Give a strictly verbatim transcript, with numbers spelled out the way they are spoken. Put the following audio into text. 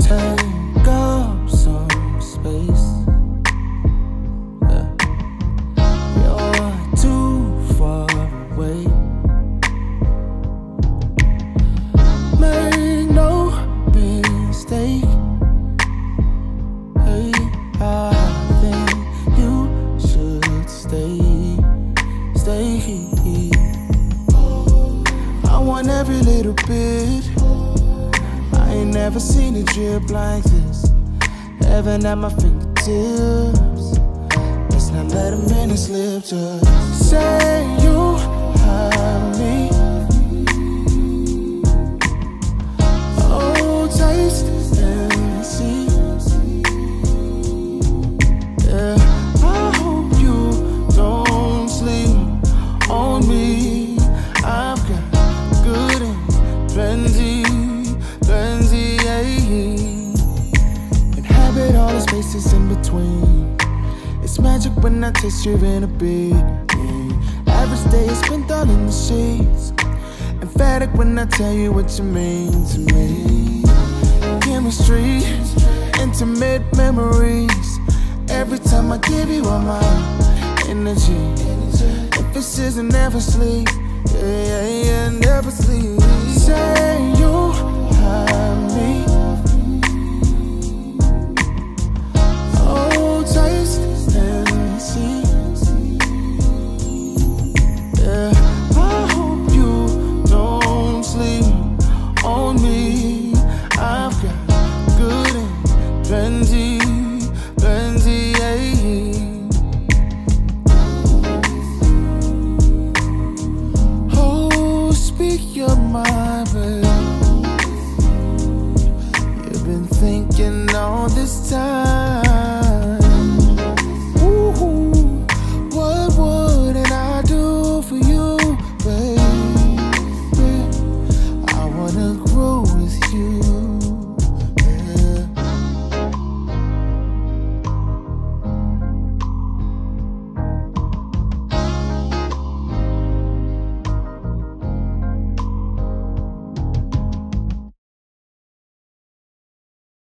take up some space. Yeah. You're too far away. Make no mistake. Hey, I think you should stay, stay. I want every little bit. I ain't never seen it drip like this. Heaven at my fingertips. Let's not let a minute slip. Just say you have me. Oh, taste and see. Yeah, I hope you don't sleep on me. I've got good and plenty, plenty, yeah. Inhabit all the spaces in between. It's magic when I taste you in a bit. Yeah. Average day is spent all in the shades. Emphatic when I tell you what you mean to me. Chemistry, intimate memories. Every time I give you all my energy. Emphasis and never sleep. Yeah, yeah, yeah, never sleep. Say you